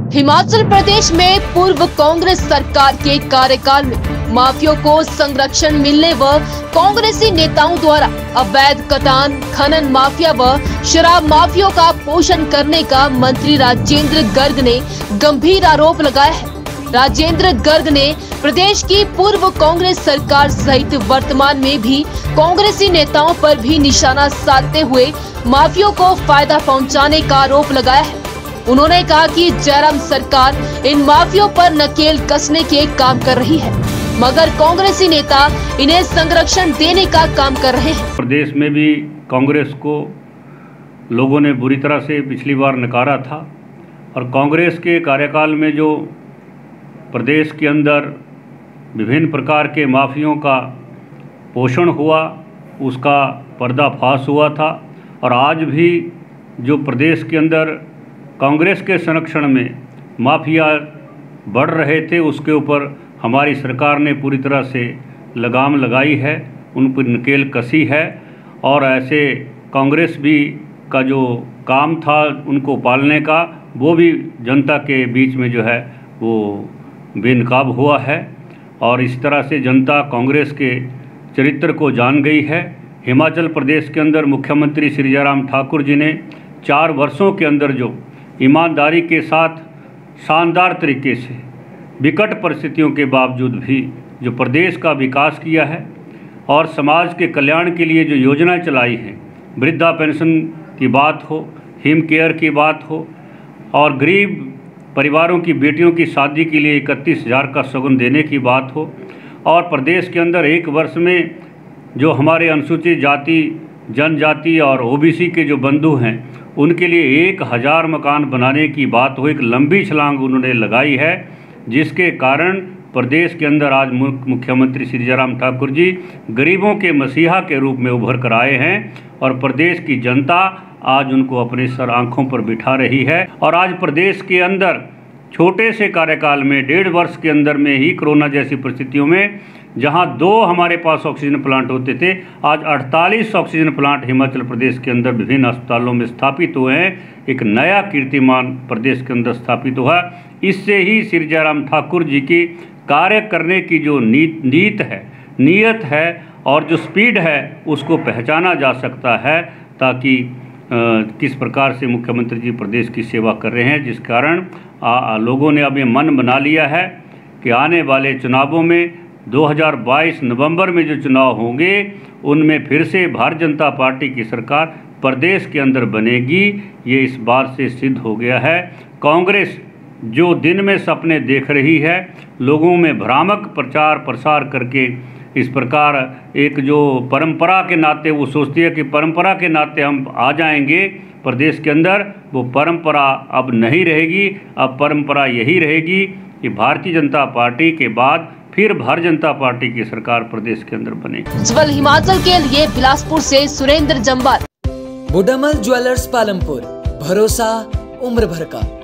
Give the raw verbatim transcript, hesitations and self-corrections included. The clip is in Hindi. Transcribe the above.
हिमाचल प्रदेश में पूर्व कांग्रेस सरकार के कार्यकाल में माफियाओं को संरक्षण मिलने व कांग्रेसी नेताओं द्वारा अवैध कटान, खनन माफिया व शराब माफियाओं का पोषण करने का मंत्री राजेंद्र गर्ग ने गंभीर आरोप लगाया है। राजेंद्र गर्ग ने प्रदेश की पूर्व कांग्रेस सरकार सहित वर्तमान में भी कांग्रेसी नेताओं पर भी निशाना साधते हुए माफियाओं को फायदा पहुंचाने का आरोप लगाया है। उन्होंने कहा कि जयराम सरकार इन माफियाओं पर नकेल कसने के काम कर रही है, मगर कांग्रेसी नेता इन्हें संरक्षण देने का काम कर रहे हैं। प्रदेश में भी कांग्रेस को लोगों ने बुरी तरह से पिछली बार नकारा था और कांग्रेस के कार्यकाल में जो प्रदेश के अंदर विभिन्न प्रकार के माफियाओं का पोषण हुआ, उसका पर्दाफाश हुआ था। और आज भी जो प्रदेश के अंदर कांग्रेस के संरक्षण में माफिया बढ़ रहे थे, उसके ऊपर हमारी सरकार ने पूरी तरह से लगाम लगाई है, उन पर नकेल कसी है। और ऐसे कांग्रेस भी का जो काम था उनको पालने का, वो भी जनता के बीच में जो है वो बेनकाब हुआ है। और इस तरह से जनता कांग्रेस के चरित्र को जान गई है। हिमाचल प्रदेश के अंदर मुख्यमंत्री श्री जयराम ठाकुर जी ने चार वर्षों के अंदर जो ईमानदारी के साथ शानदार तरीके से विकट परिस्थितियों के बावजूद भी जो प्रदेश का विकास किया है और समाज के कल्याण के लिए जो योजनाएं चलाई हैं, वृद्धा पेंशन की बात हो, हिम केयर की बात हो, और गरीब परिवारों की बेटियों की शादी के लिए इकतीस हज़ार का सगुन देने की बात हो, और प्रदेश के अंदर एक वर्ष में जो हमारे अनुसूचित जाति, जनजाति और ओबीसी के जो बंधु हैं उनके लिए एक हज़ार मकान बनाने की बात हो, एक लंबी छलांग उन्होंने लगाई है, जिसके कारण प्रदेश के अंदर आज मुख्यमंत्री श्री जयराम ठाकुर जी गरीबों के मसीहा के रूप में उभर कर आए हैं। और प्रदेश की जनता आज उनको अपने सर आंखों पर बिठा रही है। और आज प्रदेश के अंदर छोटे से कार्यकाल में डेढ़ वर्ष के अंदर में ही कोरोना जैसी परिस्थितियों में जहां दो हमारे पास ऑक्सीजन प्लांट होते थे, आज अड़तालीस ऑक्सीजन प्लांट हिमाचल प्रदेश के अंदर विभिन्न अस्पतालों में स्थापित हुए हैं। एक नया कीर्तिमान प्रदेश के अंदर स्थापित हुआ। इससे ही श्री जयराम ठाकुर जी की कार्य करने की जो नीत नीत है, नीयत है और जो स्पीड है उसको पहचाना जा सकता है, ताकि आ, किस प्रकार से मुख्यमंत्री जी प्रदेश की सेवा कर रहे हैं। जिस कारण आ, आ, लोगों ने अब ये मन बना लिया है कि आने वाले चुनावों में दो हज़ार बाईस नवंबर में जो चुनाव होंगे उनमें फिर से भारतीय जनता पार्टी की सरकार प्रदेश के अंदर बनेगी। ये इस बार से सिद्ध हो गया है। कांग्रेस जो दिन में सपने देख रही है, लोगों में भ्रामक प्रचार प्रसार करके इस प्रकार एक जो परंपरा के नाते वो सोचती है कि परंपरा के नाते हम आ जाएंगे प्रदेश के अंदर, वो परंपरा अब नहीं रहेगी। अब परंपरा यही रहेगी कि भारतीय जनता पार्टी के बाद फिर भारतीय जनता पार्टी की सरकार प्रदेश के अंदर बनेगी। उज्जवल हिमाचल के लिए बिलासपुर से सुरेंद्र जम्बाल। बुडामल ज्वेलर्स पालमपुर, भरोसा उम्र भर का।